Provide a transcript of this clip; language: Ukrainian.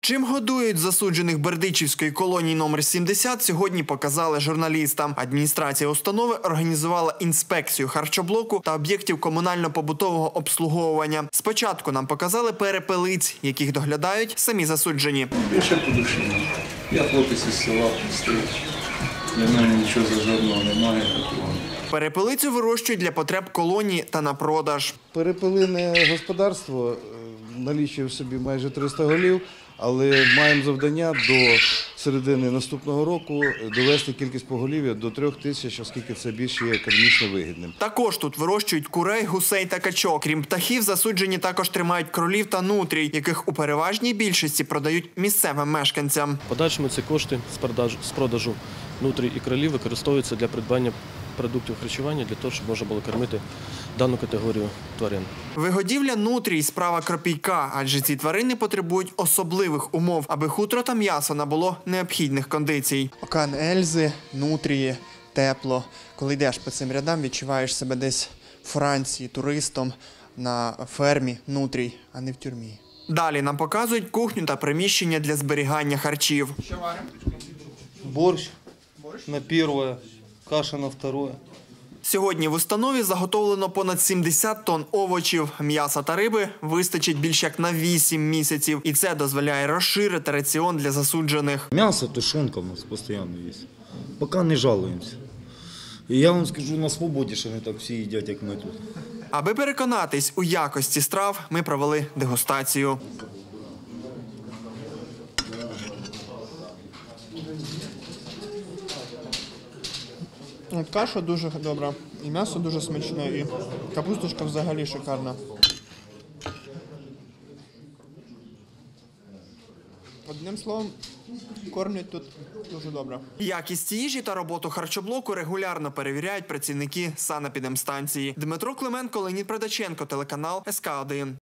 Чим годують засуджених бердичівської колонії номер 70, сьогодні показали журналістам. Адміністрація установи організувала інспекцію харчоблоку та об'єктів комунально-побутового обслуговування. Спочатку нам показали перепелиць, яких доглядають самі засуджені. Більше по душі. Я хлопець із села, простий. Для мене нічого зажадного немає такого. Перепелицю вирощують для потреб колонії та на продаж. Перепелине господарство налічує в собі майже 300 голів, але маємо завдання до середини наступного року довести кількість поголів'я до 3000, оскільки це більш є економічно вигідним. Також тут вирощують курей, гусей та качок. Крім птахів, засуджені також тримають кролів та нутрій, яких у переважній більшості продають місцевим мешканцям. Подальшому ці кошти з продажу нутрій і кролів використовуються для придбання продуктів харчування, для того, щоб можна було кормити дану категорію тварин. Вигодівля нутрій – справа кропійка, адже ці тварини потребують особливих умов, аби хутро та м'ясо набуло необхідних кондицій. Океан Ельзи, нутрії, тепло. Коли йдеш по цим рядам, відчуваєш себе десь в Франції, туристом, на фермі нутрій, а не в тюрмі. Далі нам показують кухню та приміщення для зберігання харчів. Що варимо? Борщ на перше, каша на друге. Сьогодні в установі заготовлено понад 70 тонн овочів. М'яса та риби вистачить більш як на 8 місяців. І це дозволяє розширити раціон для засуджених. Мясо, тушенка у нас постійно є. Поки не жалуємося. І я вам скажу, на свободі, що не так всі їдять, як ми тут. Аби переконатись у якості страв, ми провели дегустацію. Каша дуже добра, і м'ясо дуже смачне, і капусточка взагалі шикарна. Одним словом, кормлять тут дуже добре. Якість їжі та роботу харчоблоку регулярно перевіряють працівники санепідемстанції. Дмитро Клименко, Леонід Продаченко, телеканал СК1.